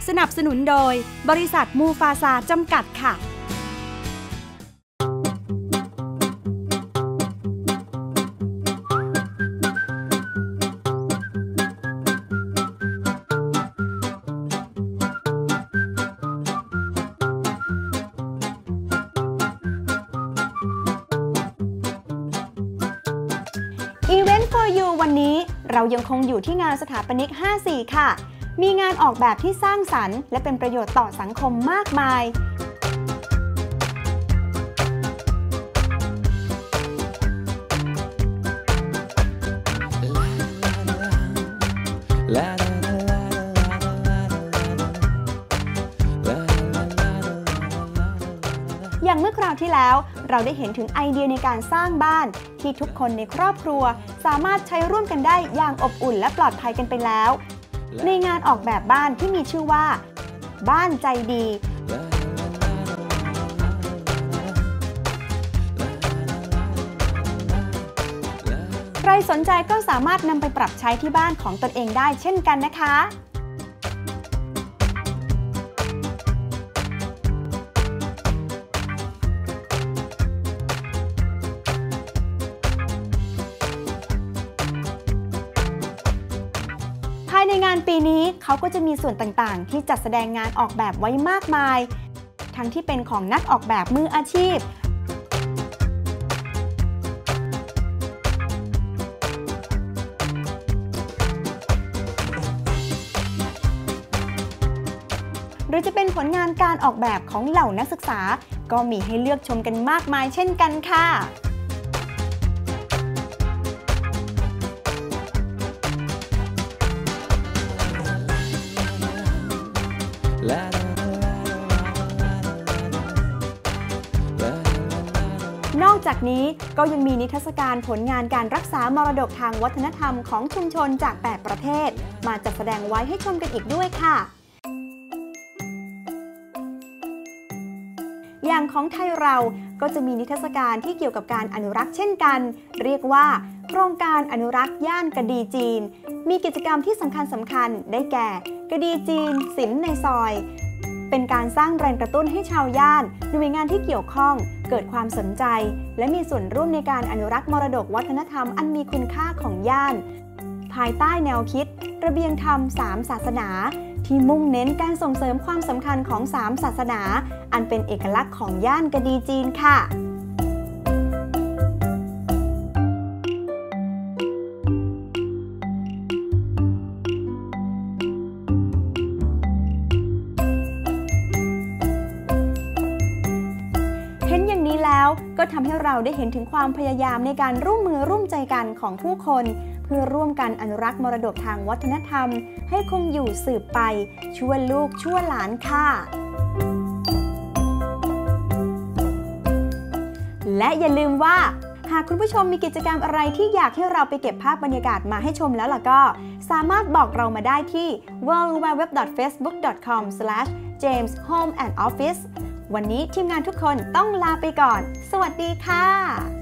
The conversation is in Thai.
สนับสนุนโดยบริษัทมูฟาซาจำกัดค่ะ Event for you วันนี้เรายังคงอยู่ที่งานสถาปนิก 54 ค่ะมีงานออกแบบที่สร้างสรรค์และเป็นประโยชน์ต่อสังคมมากมายอย่างเมื่อคราวที่แล้วเราได้เห็นถึงไอเดียในการสร้างบ้านที่ทุกคนในครอบครัวสามารถใช้ร่วมกันได้อย่างอบอุ่นและปลอดภัยกันไปแล้วในงานออกแบบบ้านที่มีชื่อว่าบ้านใจดีใครสนใจก็สามารถนำไปปรับใช้ที่บ้านของตนเองได้เช่นกันนะคะภายในงานปีนี้เขาก็จะมีส่วนต่างๆที่จัดแสดงงานออกแบบไว้มากมายทั้งที่เป็นของนักออกแบบมืออาชีพหรือจะเป็นผลงานการออกแบบของเหล่านักศึกษาก็มีให้เลือกชมกันมากมายเช่นกันค่ะนอกจากนี้ก็ยังมีนิทรรศการผลงานการรักษามรดกทางวัฒนธรรมของชุมชนจาก8ประเทศมาจัดแสดงไว้ให้ชมกันอีกด้วยค่ะอย่างของไทยเราก็จะมีนิทรรศการที่เกี่ยวกับการอนุรักษ์เช่นกันเรียกว่าโครงการอนุรักษ์ย่านกะดีจีนมีกิจกรรมที่สำคัญได้แก่กะดีจีนศิลป์ในซอยเป็นการสร้างแรงกระตุ้นให้ชาวย่านหน่วยงานที่เกี่ยวข้องเกิดความสนใจและมีส่วนร่วมในการอนุรักษ์มรดกวัฒนธรรมอันมีคุณค่าของย่านภายใต้แนวคิดระเบียงธรรม3ศาสนาที่มุ่งเน้นการส่งเสริมความสำคัญของ3ศาสนาอันเป็นเอกลักษณ์ของย่านกะดีจีนค่ะเห็นอย่างนี้แล้วก็ทำให้เราได้เห็นถึงความพยายามในการร่วมมือร่วมใจกันของผู้คนเพื่อร่วมกันอนุรักษ์มรดกทางวัฒนธรรมให้คงอยู่สืบไปชั่วลูกชั่วหลานค่ะและอย่าลืมว่าหากคุณผู้ชมมีกิจกรรมอะไรที่อยากให้เราไปเก็บภาพบรรยากาศมาให้ชมแล้วล่ะก็สามารถบอกเรามาได้ที่ www.facebook.com/jameshomeandoffice วันนี้ทีมงานทุกคนต้องลาไปก่อนสวัสดีค่ะ